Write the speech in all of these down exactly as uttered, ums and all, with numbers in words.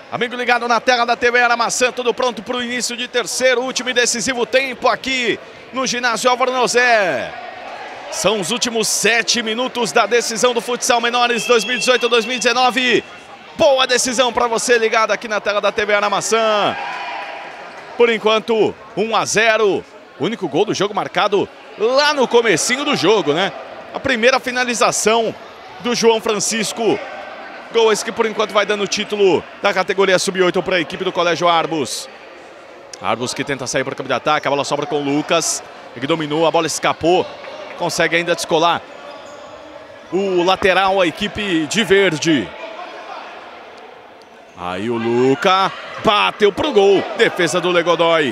Amigo ligado na tela da T V Aramaçã, tudo pronto para o início de terceiro, último e decisivo tempo aqui no ginásio Álvaro Nozé. São os últimos sete minutos da decisão do futsal menores dois mil e dezoito dois mil e dezenove. Boa decisão para você ligado aqui na tela da T V Aramaçã. Por enquanto, um a zero. O único gol do jogo marcado lá no comecinho do jogo, né? A primeira finalização do João Francisco. Gol esse que por enquanto vai dando o título da categoria sub oito para a equipe do Colégio Arbus. Arbus que tenta sair para o campo de ataque, a bola sobra com o Lucas. Ele dominou, a bola escapou. Consegue ainda descolar o lateral, a equipe de verde. Aí o Luca bateu pro gol. Defesa do Legodói.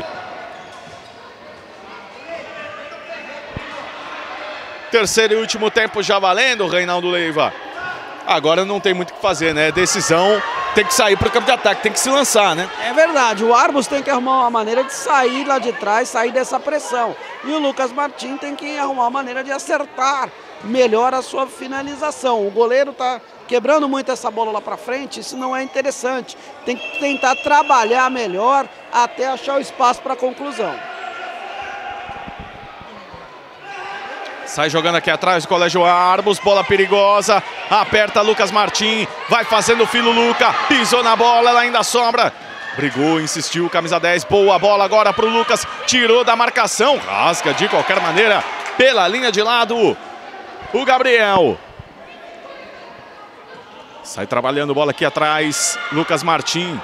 Terceiro e último tempo já valendo, Reinaldo Leiva. Agora não tem muito o que fazer, né? Decisão, tem que sair para o campo de ataque, tem que se lançar, né? É verdade, o Arbus tem que arrumar uma maneira de sair lá de trás, sair dessa pressão. E o Lucas Martins tem que arrumar uma maneira de acertar melhor a sua finalização. O goleiro tá quebrando muito essa bola lá para frente, isso não é interessante. Tem que tentar trabalhar melhor até achar o espaço para a conclusão. Sai jogando aqui atrás do Colégio Arbus, bola perigosa, aperta Lucas Martins, vai fazendo o filo Luca, pisou na bola, ela ainda sobra. Brigou, insistiu, camisa dez, boa bola agora pro Lucas, tirou da marcação, rasga de qualquer maneira pela linha de lado o Gabriel. Sai trabalhando bola aqui atrás, Lucas Martins.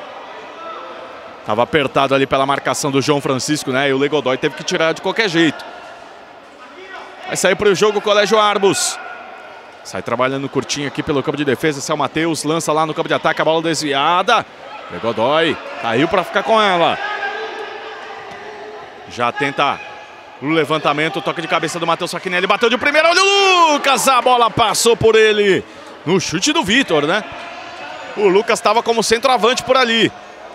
Tava apertado ali pela marcação do João Francisco, né? E o Legodói teve que tirar de qualquer jeito. Vai sair para o jogo o Colégio Arbus. Sai trabalhando curtinho aqui pelo campo de defesa. Esse é o Matheus, lança lá no campo de ataque, a bola desviada. Legodói caiu para ficar com ela. Já tenta o levantamento, o toque de cabeça do Matheus Faquinelli. Bateu de primeira, olha o Lucas, a bola passou por ele. No chute do Vitor, né? O Lucas estava como centroavante por ali.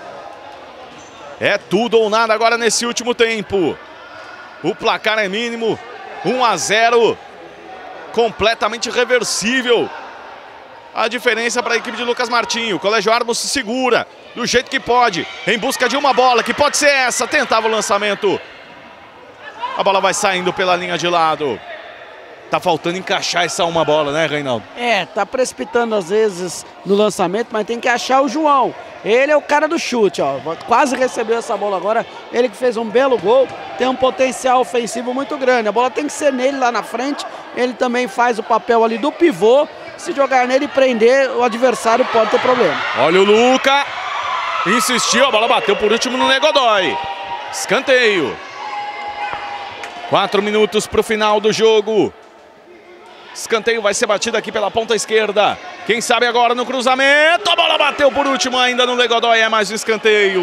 É tudo ou nada agora nesse último tempo. O placar é mínimo. um a zero, completamente reversível a diferença para a equipe de Lucas Martins. O Colégio Arbus se segura do jeito que pode, em busca de uma bola, que pode ser essa, tentava o lançamento. A bola vai saindo pela linha de lado. Tá faltando encaixar essa uma bola, né, Reinaldo? É, tá precipitando às vezes no lançamento, mas tem que achar o João. Ele é o cara do chute, ó. Quase recebeu essa bola agora. Ele que fez um belo gol, tem um potencial ofensivo muito grande. A bola tem que ser nele lá na frente. Ele também faz o papel ali do pivô. Se jogar nele e prender, o adversário pode ter problema. Olha o Luca. Insistiu, a bola bateu por último no Legodói. Escanteio. Quatro minutos para o final do jogo. Escanteio vai ser batido aqui pela ponta esquerda. Quem sabe agora no cruzamento. A bola bateu por último ainda no Legodói. É mais um escanteio.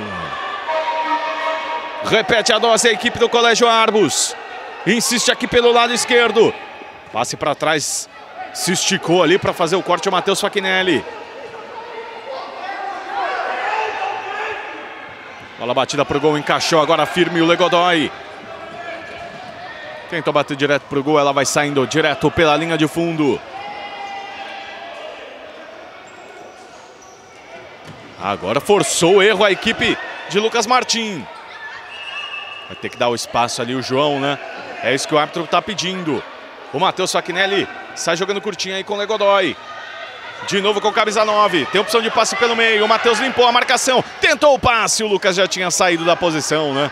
Repete a dose a equipe do Colégio Arbus. Insiste aqui pelo lado esquerdo. Passe para trás. Se esticou ali para fazer o corte o Matheus Faquinelli. Bola batida para o gol. Encaixou agora firme o Legodói. Tentou bater direto para o gol, ela vai saindo direto pela linha de fundo. Agora forçou o erro a equipe de Lucas Martins. Vai ter que dar o espaço ali o João, né? É isso que o árbitro está pedindo. O Matheus Faquinelli sai jogando curtinho aí com o Legodói. De novo com o camisa nove. Tem opção de passe pelo meio. O Matheus limpou a marcação. Tentou o passe. O Lucas já tinha saído da posição, né?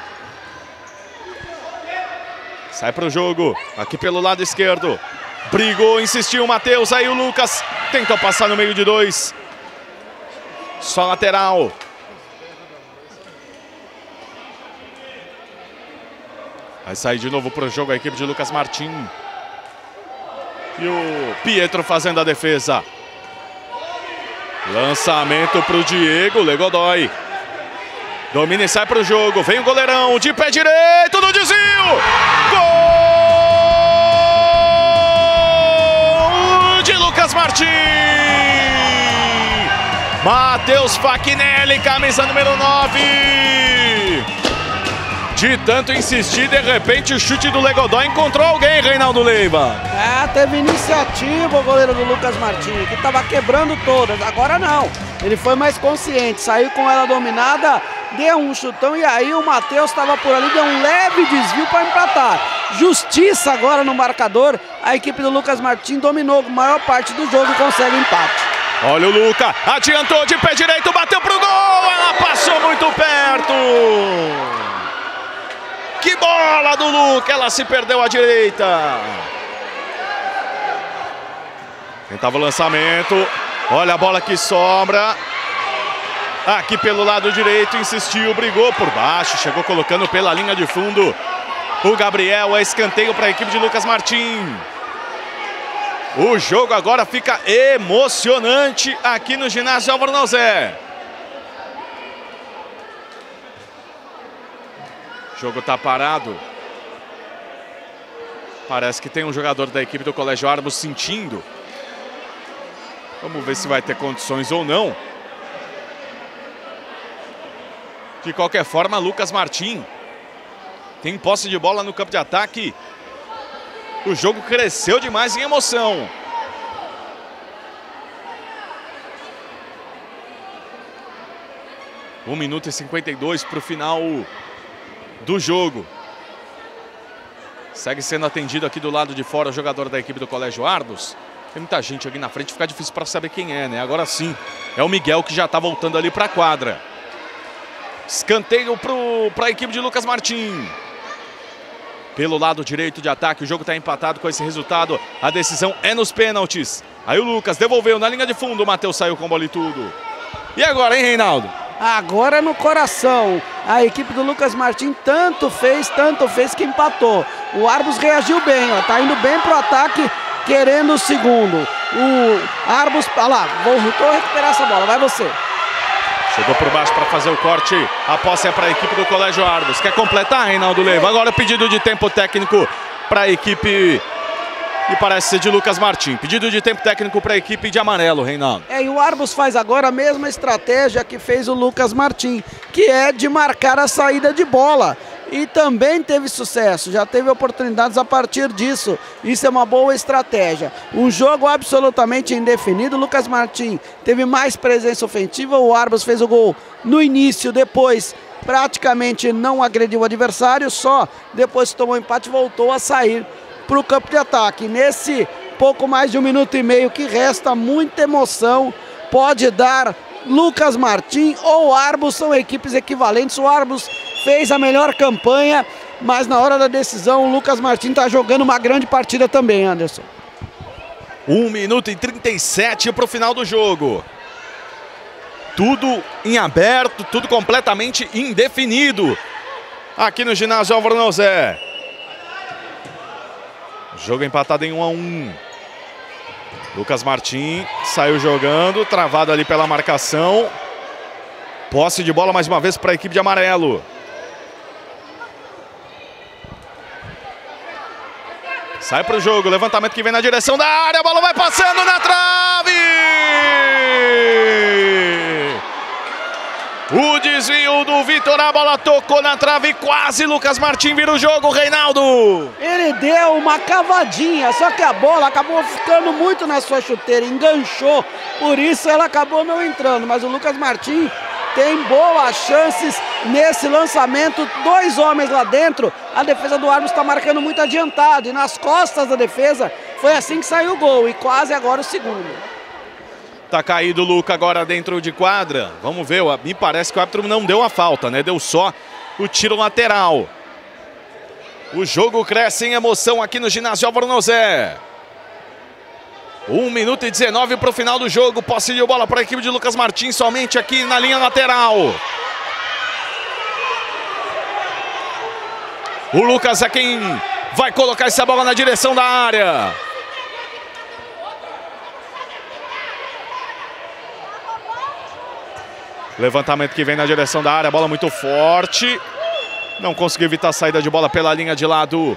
Sai para o jogo, aqui pelo lado esquerdo. Brigou, insistiu o Matheus, aí o Lucas tentou passar no meio de dois. Só lateral. Vai sair de novo para o jogo a equipe de Lucas Martins. E o Pietro fazendo a defesa. Lançamento para o Diego, Legodói. Domina e sai para o jogo, vem o goleirão de pé direito no desvio! Gol de Lucas Martins! Matheus Faquinelli, camisa número nove! De tanto insistir, de repente o chute do Legodói encontrou alguém, Reinaldo Leiva. É, teve iniciativa o goleiro do Lucas Martins, que estava quebrando todas. Agora não. Ele foi mais consciente, saiu com ela dominada, deu um chutão e aí o Matheus estava por ali, deu um leve desvio para empatar. Justiça agora no marcador, a equipe do Lucas Martins dominou a maior parte do jogo e consegue empate. Olha o Luca, adiantou de pé direito, bateu pro gol, ela passou muito perto. Que bola do Luca, ela se perdeu à direita. Tentava o lançamento, olha a bola que sobra. Aqui pelo lado direito, insistiu, brigou por baixo, chegou colocando pela linha de fundo. O Gabriel, é escanteio para a equipe de Lucas Martins. O jogo agora fica emocionante aqui no ginásio Álvaro Nausé. O jogo está parado. Parece que tem um jogador da equipe do Colégio Arbus sentindo. Vamos ver se vai ter condições ou não. De qualquer forma, Lucas Martins tem posse de bola no campo de ataque. O jogo cresceu demais em emoção. um minuto e cinquenta e dois para o final do jogo. Segue sendo atendido aqui do lado de fora o jogador da equipe do Colégio Arbus. Tem muita gente aqui na frente, fica difícil para saber quem é, né? Agora sim, é o Miguel que já está voltando ali para a quadra. Escanteio para a equipe de Lucas Martins. Pelo lado direito de ataque, o jogo está empatado com esse resultado. A decisão é nos pênaltis. Aí o Lucas devolveu na linha de fundo. O Matheus saiu com bola e tudo. E agora, hein, Reinaldo? Agora no coração. A equipe do Lucas Martins tanto fez, tanto fez que empatou. O Arbus reagiu bem, ó. Tá indo bem pro ataque, querendo o segundo. O Arbus, olha lá, voltou a recuperar essa bola. Vai você. Chegou por baixo para fazer o corte. A posse é para a equipe do Colégio Arbus. Quer completar, Reinaldo Leiva? Agora o pedido de tempo técnico para a equipe, e parece ser de Lucas Martins. Pedido de tempo técnico para a equipe de amarelo, Reinaldo. É, e o Arbus faz agora a mesma estratégia que fez o Lucas Martins, que é de marcar a saída de bola. E também teve sucesso, já teve oportunidades a partir disso. Isso é uma boa estratégia. Um jogo absolutamente indefinido. Lucas Martins teve mais presença ofensiva. O Arbus fez o gol no início, depois praticamente não agrediu o adversário. Só depois que tomou empate voltou a sair para o campo de ataque. Nesse pouco mais de um minuto e meio que resta, muita emoção. Pode dar Lucas Martins ou Arbus, são equipes equivalentes. O Arbus fez a melhor campanha, mas na hora da decisão o Lucas Martins está jogando uma grande partida também, Anderson. um minuto e trinta e sete para o final do jogo. Tudo em aberto, tudo completamente indefinido aqui no ginásio Álvaro Nausé. Jogo empatado em um a um. Lucas Martins saiu jogando, travado ali pela marcação. Posse de bola mais uma vez para a equipe de amarelo. Sai para o jogo, levantamento que vem na direção da área, a bola vai passando na trave! O desvio do Vitor, a bola tocou na trave, quase Lucas Martins vira o jogo, Reinaldo! Ele deu uma cavadinha, só que a bola acabou ficando muito na sua chuteira, enganchou, por isso ela acabou não entrando, mas o Lucas Martins tem boas chances nesse lançamento, dois homens lá dentro, a defesa do Arbus está marcando muito adiantado, e nas costas da defesa foi assim que saiu o gol, e quase agora o segundo. Tá caído o Luca agora dentro de quadra, vamos ver, me parece que o árbitro não deu a falta, né? Deu só o tiro lateral. O jogo cresce em emoção aqui no ginásio Álvaro Nausé. um minuto e dezenove para o final do jogo. Posse de bola para a equipe de Lucas Martins, somente aqui na linha lateral. O Lucas é quem vai colocar essa bola na direção da área. Levantamento que vem na direção da área, bola muito forte. Não conseguiu evitar a saída de bola pela linha de lado.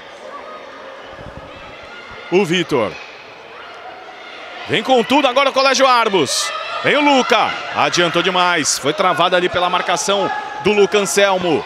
O Vitor. Vem com tudo agora o Colégio Arbus. Vem o Luca. Adiantou demais. Foi travado ali pela marcação do Luca Anselmo.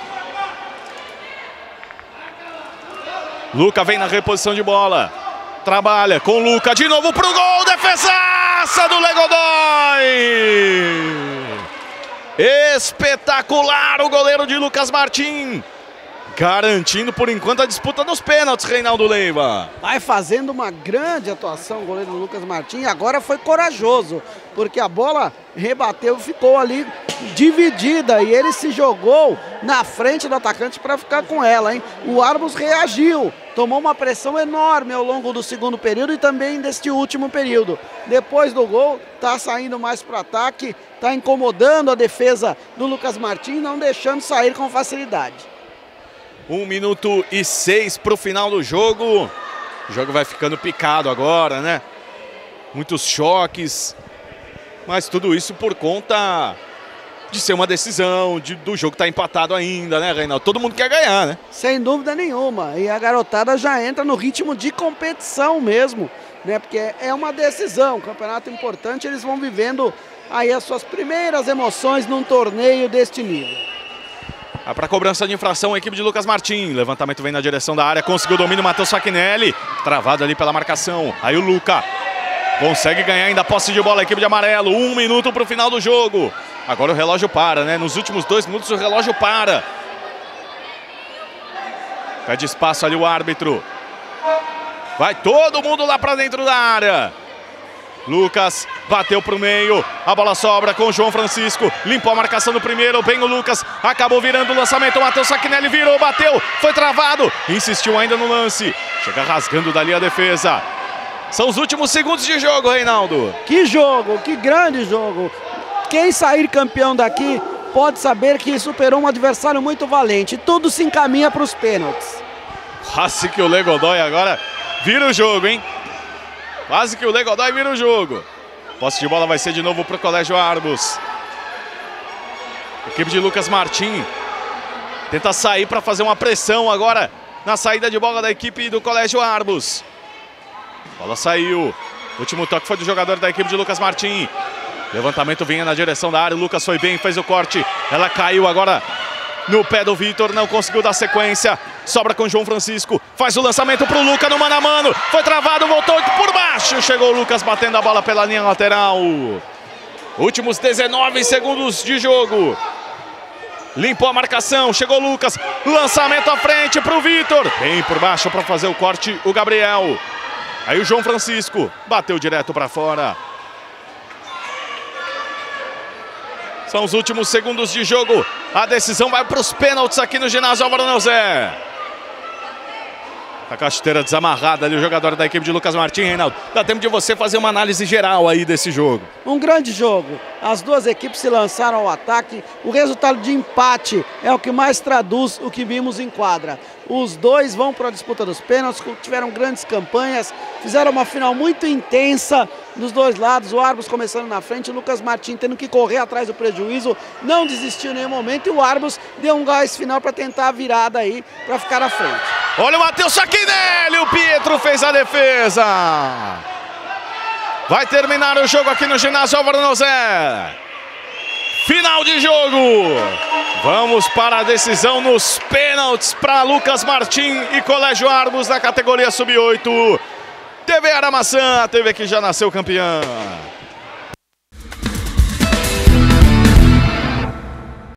Luca vem na reposição de bola. Trabalha com o Luca. De novo pro gol. Defesaça do Legodoy. Espetacular o goleiro de Lucas Martins. Garantindo, por enquanto, a disputa dos pênaltis, Reinaldo Leiva. Vai fazendo uma grande atuação o goleiro Lucas Martins. Agora foi corajoso, porque a bola rebateu e ficou ali dividida. E ele se jogou na frente do atacante para ficar com ela, hein? O Arbus reagiu, tomou uma pressão enorme ao longo do segundo período e também deste último período. Depois do gol, está saindo mais para o ataque, está incomodando a defesa do Lucas Martins, não deixando sair com facilidade. Um minuto e seis para o final do jogo. O jogo vai ficando picado agora, né? Muitos choques. Mas tudo isso por conta de ser uma decisão, de, do jogo estar empatado ainda, né, Reinaldo? Todo mundo quer ganhar, né? Sem dúvida nenhuma. E a garotada já entra no ritmo de competição mesmo, né? Porque é uma decisão, um campeonato importante. Eles vão vivendo aí as suas primeiras emoções num torneio deste nível. Vai para a cobrança de infração a equipe de Lucas Martins. Levantamento vem na direção da área. Conseguiu o domínio, Matheus Fachinelli. Travado ali pela marcação. Aí o Luca consegue ganhar ainda a posse de bola a equipe de amarelo. Um minuto para o final do jogo. Agora o relógio para, né? Nos últimos dois minutos o relógio para. Pede espaço ali o árbitro. Vai todo mundo lá para dentro da área. Lucas bateu para o meio, a bola sobra com o João Francisco, limpou a marcação do primeiro, bem o Lucas, acabou virando o lançamento, o Matheus Fachinelli virou, bateu, foi travado, insistiu ainda no lance, chega rasgando dali a defesa. São os últimos segundos de jogo, Reinaldo. Que jogo, que grande jogo. Quem sair campeão daqui pode saber que superou um adversário muito valente, tudo se encaminha para os pênaltis. Quase que o Legodoy agora vira o jogo, hein? Quase que o Legodoy vira o jogo. Posse de bola vai ser de novo para o Colégio Arbus. Equipe de Lucas Martins tenta sair para fazer uma pressão agora na saída de bola da equipe do Colégio Arbus. Bola saiu. Último toque foi do jogador da equipe de Lucas Martins. Levantamento vinha na direção da área. O Lucas foi bem, fez o corte. Ela caiu agora no pé do Vitor, não conseguiu dar sequência. Sobra com o João Francisco, faz o lançamento para o Lucas no mano a mano. Foi travado, voltou por baixo. Chegou o Lucas batendo a bola pela linha lateral. Últimos dezenove segundos de jogo. Limpou a marcação, chegou o Lucas. Lançamento à frente para o Vitor. Bem por baixo para fazer o corte o Gabriel. Aí o João Francisco bateu direto para fora. São os últimos segundos de jogo. A decisão vai para os pênaltis aqui no ginásio Álvaro Neuzé. A casteira desamarrada ali, o jogador da equipe de Lucas Martins, Reinaldo. Dá tempo de você fazer uma análise geral aí desse jogo. Um grande jogo. As duas equipes se lançaram ao ataque. O resultado de empate é o que mais traduz o que vimos em quadra. Os dois vão para a disputa dos pênaltis, tiveram grandes campanhas, fizeram uma final muito intensa dos dois lados. O Arbus começando na frente, o Lucas Martins tendo que correr atrás do prejuízo, não desistiu em nenhum momento e o Arbus deu um gás final para tentar a virada aí, para ficar à frente. Olha o Matheus Fachinelli, o Pietro fez a defesa. Vai terminar o jogo aqui no ginásio Álvaro Neuzé. Final de jogo. Vamos para a decisão nos pênaltis para Lucas Martins e Colégio Arbus na categoria sub oito. T V Aramaçã, a T V que já nasceu campeã.